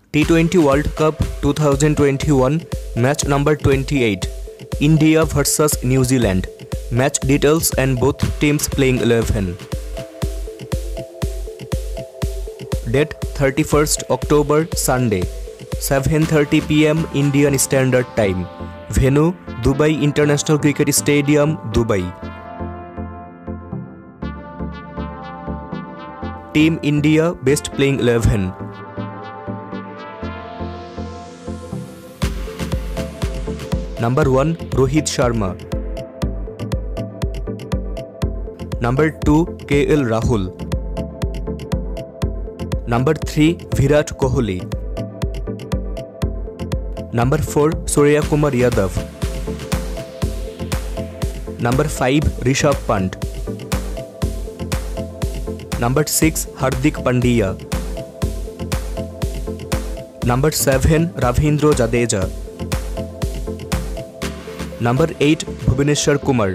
T20 World Cup 2021 match number 28 India vs New Zealand. Match details and both teams playing 11. Date 31st October Sunday 7:30 PM Indian Standard Time. Venue Dubai International Cricket Stadium, Dubai. Team India best playing 11. Number 1 Rohit Sharma. Number 2 KL Rahul. Number 3 Virat Kohli. Number 4 Surya Kumar Yadav. Number 5 Rishabh Pant. Number 6 Hardik Pandya. Number 7 Ravindra Jadeja. Number 8 Bhuvneshwar Kumar.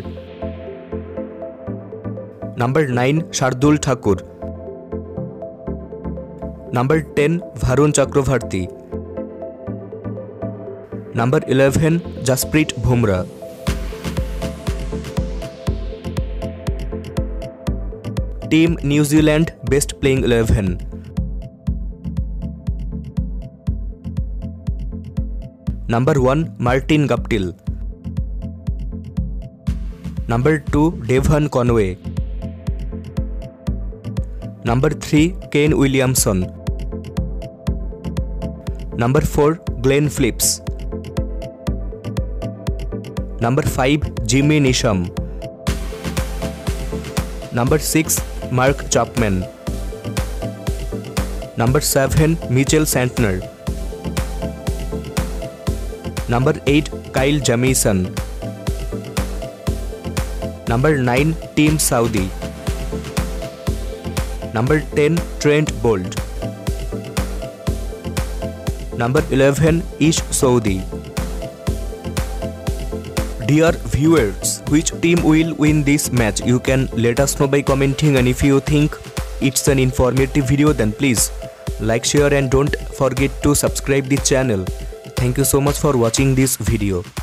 Number 9 Shardul Thakur. Number 10 Varun Chakravarti. Number 11 Jasprit Bumrah. Team New Zealand best playing 11. Number 1 Martin Guptill. Number 2 Devon Conway. Number 3 Kane Williamson. Number 4 Glenn Phillips. Number 5 Jimmy Neesham. Number 6 Mark Chapman. Number 7 Mitchell Santner. Number 8 Kyle Jamieson. Number 9 Team Saudi. Number 10 Trent Bolt. Number 11 Ish Sodhi. Dear viewers, which team will win this match? You can let us know by commenting, and if you think it's an informative video, then please like, share and don't forget to subscribe the channel. Thank you so much for watching this video.